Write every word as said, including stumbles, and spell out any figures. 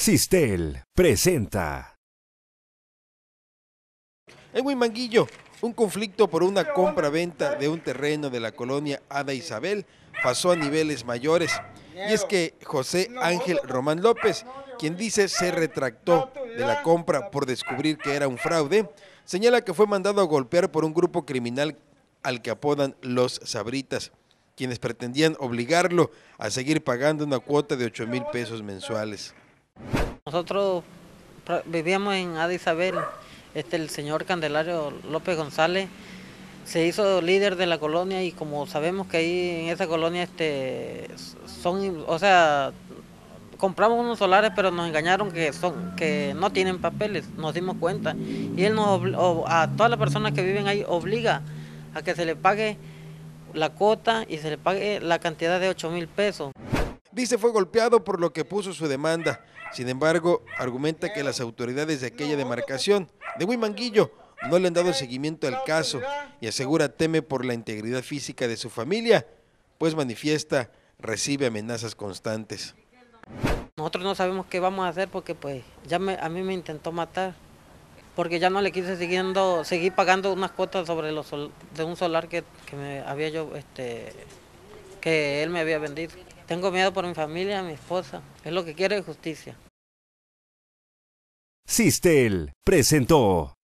Sistel presenta. En Huimanguillo, un conflicto por una compra-venta de un terreno de la colonia Ada Isabel pasó a niveles mayores. Y es que José Ángel Román López, quien dice se retractó de la compra por descubrir que era un fraude, señala que fue mandado a golpear por un grupo criminal al que apodan Los Sabritas, quienes pretendían obligarlo a seguir pagando una cuota de ocho mil pesos mensuales. Nosotros vivíamos en Ada Isabel. Este, el señor Candelario López González se hizo líder de la colonia y como sabemos que ahí en esa colonia este, son, o sea, compramos unos solares pero nos engañaron que son que no tienen papeles, nos dimos cuenta. Y él nos a todas las personas que viven ahí obliga a que se le pague la cuota y se le pague la cantidad de ocho mil pesos. Dice fue golpeado por lo que puso su demanda. Sin embargo, argumenta que las autoridades de aquella demarcación de Huimanguillo no le han dado seguimiento al caso y asegura teme por la integridad física de su familia, pues manifiesta recibe amenazas constantes. Nosotros no sabemos qué vamos a hacer porque pues ya me, a mí me intentó matar, porque ya no le quise siguiendo, seguir pagando unas cuotas sobre los sol, de un solar que, que me había yo, este, que él me había vendido. Tengo miedo por mi familia, mi esposa, es lo que quiere justicia. Sistel presentó.